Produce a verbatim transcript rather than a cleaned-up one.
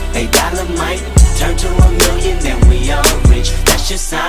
A dollar might turn to a million and we all rich. That's just